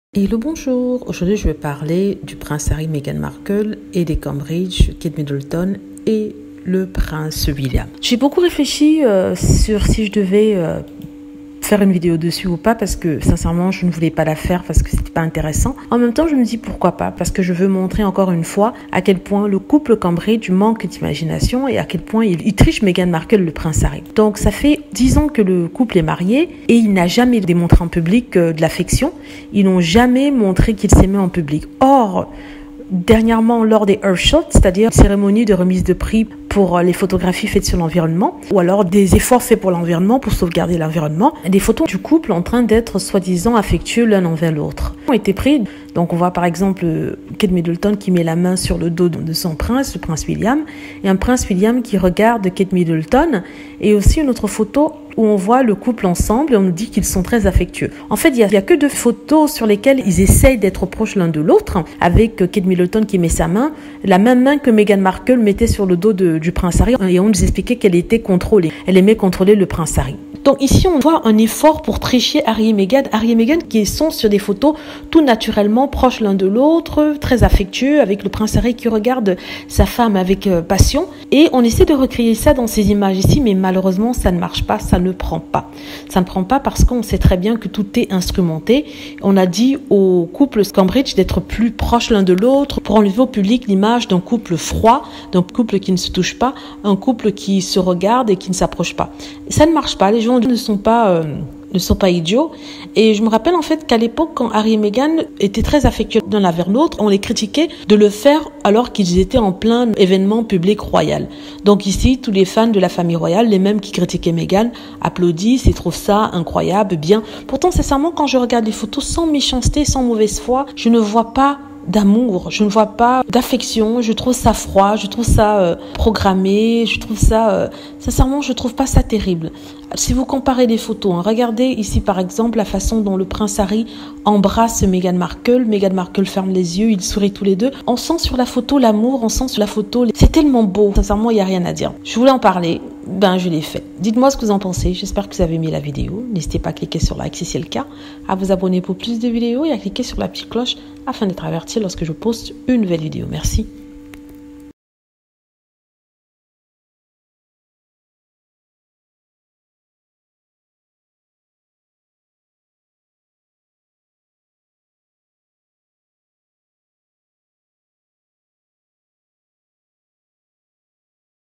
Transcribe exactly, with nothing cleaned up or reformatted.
Et le bonjour, aujourd'hui je vais parler du prince Harry, Meghan Markle et des Cambridge, Kate Middleton et le prince William. J'ai beaucoup réfléchi euh, sur si je devais euh, faire une vidéo dessus ou pas parce que sincèrement je ne voulais pas la faire parce que c'était pas intéressant. En même temps je me dis pourquoi pas parce que je veux montrer encore une fois à quel point le couple Cambridge manque d'imagination et à quel point il, il triche Meghan Markle, le prince Harry. Donc ça fait dix ans que le couple est marié et il n'a jamais démontré en public euh, de l'affection. Ils n'ont jamais montré qu'ils s'aimaient en public. Or, dernièrement, lors des Earthshots, c'est-à-dire cérémonie de remise de prix pour les photographies faites sur l'environnement, ou alors des efforts faits pour l'environnement, pour sauvegarder l'environnement, des photos du couple en train d'être soi-disant affectueux l'un envers l'autre ont été prises. Donc on voit par exemple Kate Middleton qui met la main sur le dos de son prince, le prince William, et un prince William qui regarde Kate Middleton, et aussi une autre photo où on voit le couple ensemble et on nous dit qu'ils sont très affectueux. En fait, il n'y a, a que deux photos sur lesquelles ils essayent d'être proches l'un de l'autre, avec Kate Middleton qui met sa main, la même main que Meghan Markle mettait sur le dos de, du prince Harry, et on nous expliquait qu'elle était contrôlée. Elle aimait contrôler le prince Harry. Donc ici, on voit un effort pour tricher Harry et Meghan. Harry et Meghan qui sont sur des photos tout naturellement proches l'un de l'autre, très affectueux, avec le prince Harry qui regarde sa femme avec euh, passion. Et on essaie de recréer ça dans ces images ici, mais malheureusement, ça ne marche pas, ça ne prend pas. Ça ne prend pas parce qu'on sait très bien que tout est instrumenté. On a dit au couple Cambridge d'être plus proches l'un de l'autre pour enlever au public l'image d'un couple froid, d'un couple qui ne se touche pas, un couple qui se regarde et qui ne s'approche pas. Ça ne marche pas. Les gens ne sont pas euh, ne sont pas idiots. Et je me rappelle en fait qu'à l'époque, quand Harry et Meghan étaient très affectueux l'un vers l'autre, on les critiquait de le faire alors qu'ils étaient en plein événement public royal. Donc ici, tous les fans de la famille royale, les mêmes qui critiquaient Meghan, applaudissent et trouvent ça incroyable, bien. Pourtant, sincèrement, quand je regarde les photos sans méchanceté, sans mauvaise foi, je ne vois pas d'amour, je ne vois pas d'affection, je trouve ça froid, je trouve ça euh, programmé, je trouve ça, euh, sincèrement, je trouve pas ça terrible. Si vous comparez les photos, hein, regardez ici par exemple la façon dont le prince Harry embrasse Meghan Markle, Meghan Markle ferme les yeux, ils sourient tous les deux. On sent sur la photo l'amour, on sent sur la photo, c'est tellement beau, sincèrement, il n'y a rien à dire. Je voulais en parler, ben je l'ai fait. Dites-moi ce que vous en pensez, j'espère que vous avez aimé la vidéo. N'hésitez pas à cliquer sur like si c'est le cas, à vous abonner pour plus de vidéos et à cliquer sur la petite cloche afin d'être averti lorsque je poste une nouvelle vidéo. Merci.